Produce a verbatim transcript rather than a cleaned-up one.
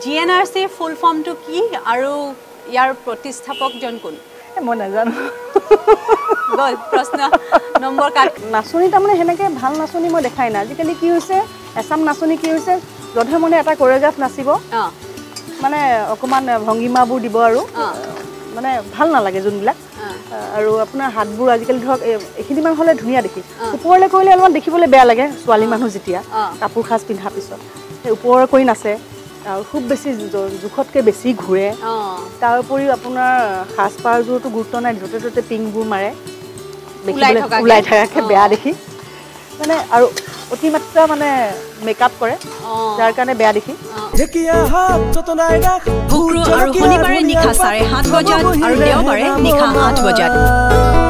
G N R চিৰ ফুল ফৰ্মটো কি আৰু ইয়াৰ প্ৰতিষ্ঠাপকজন কোন মই নাজানো গল প্ৰশ্ন নম্বৰ কাট নাচনি তাৰমানে সেনেকে ভাল নাচনি মই দেখাই না আজিকালি কি হৈছে এছাম নাচনি কি হৈছে যধে মনে এটা কোৰিওগ্ৰাফ নাচিব মানে অকমান ভংগিমাবোৰ দিব আৰু মানে ভাল নালাগে যোনবিলাক আৰু আপোনাৰ হাতবোৰ আজিকালি ধৰক এখিনিমান হ'লে ধুনীয়া দেখি ওপৰলৈ কৰিলে অলপমান দেখিবলৈ বেয়া লাগে ছোৱালী মানুহ যেতিয়া কাপোৰ খাজ পিন্ধাৰ পিছত সেই ওপৰৰ কৰি নাচে আৰু খুব বেছি জোখতকৈ বেছি ঘূৰে তাৰ উপৰিও আপোনাৰ সাজপাৰযোৰতো গুৰুত্ব নাই য'তে ত'তে পিংবোৰ মাৰে দেখিবলৈ ওলাই থকাকৈ বেয়া দেখি মানে আৰু অতিমাত্ৰা মানে মেকআপ কৰে যাৰ কাৰণে বেয়া দেখি শুক্ৰ আৰু শনিবাৰে নিশা চাৰে সাত বজাত আৰু দেওবাৰে নিশা আঠ বজাত